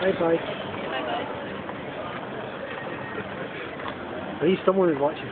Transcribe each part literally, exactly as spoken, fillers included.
Bye bye. At least someone is watching.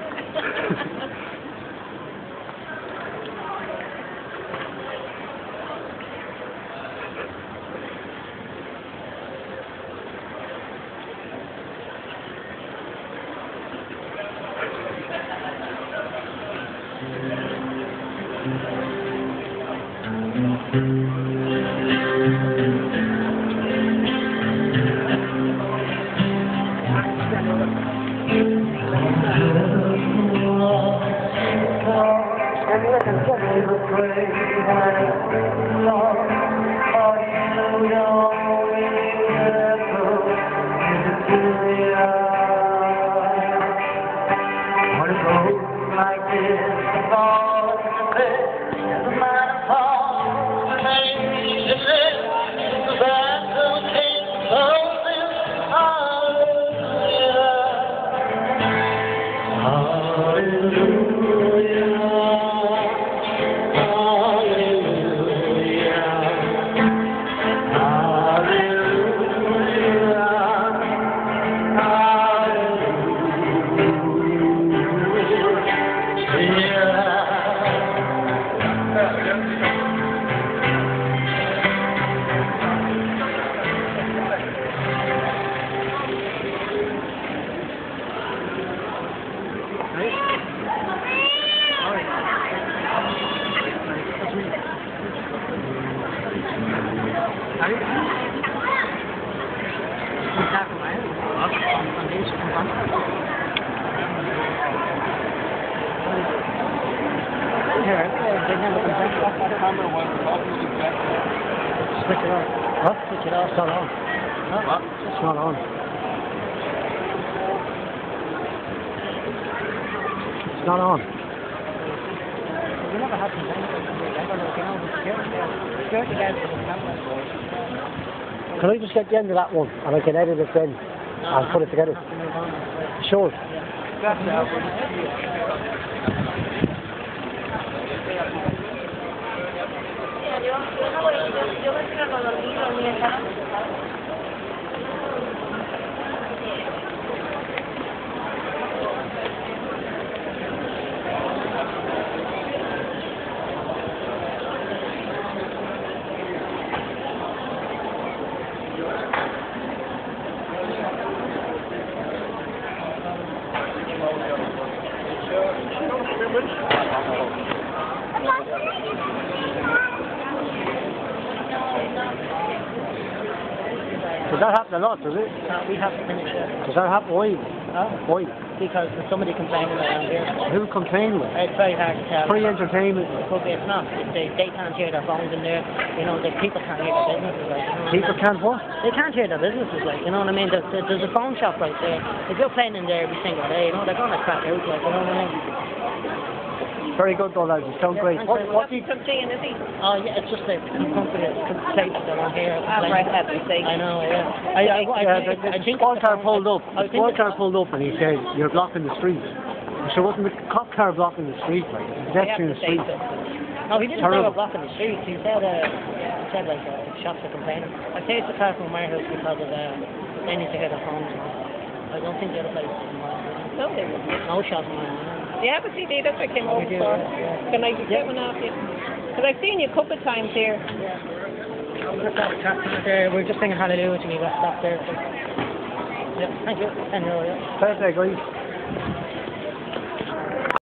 Switch it off. What? Switch it off. It's not on. Huh? What? It's not on. It's not on. You never had some Can I just get the end of that one and I can edit it then uh-huh. and put it together? Sure. Does that happen a lot, does it? No, we have to finish it. Does that happen? Why? Huh? Why? Because there's somebody complaining around here. Who complaining? It's very hard to tell. Free entertainment. It could be, it's not. If they, they can't hear their phones in there. You know, the people can't hear their businesses. Like, you know people can't what? They can't hear their businesses, like, you know what I mean? There's, there's a phone shop right there. If you're playing in there every single day, you know, they're going to crap out, like, you know what I mean? Very good though, lads. You sound yeah, great. What, what do you... Something, is he? Oh, yeah, it's just a company, places that are here. I'm right happy, say. I know, yeah. I, I, I, yeah, I, the, I, I the think squad car phone, pulled up. I, The squad car pulled up and he said, you're blocking the street. So wasn't the cop car blocking the street, like? Pedestrian street. So. No, he didn't say we're blocking the street. He said, uh, he said like, uh, shops are complaining. I chased the car from my house because of, uh, they need to hear their phones. I don't think the other place is mine. No, they wouldn't. No shots in mine. Yeah, but see, that's what I came over do, for. yeah. Can I just get one off you? Because I've seen you a couple of times here. Yeah. There. We're just singing hallelujah to me. Got stopped there. So. Yeah, thank you. And, uh, yeah. Perfect, guys.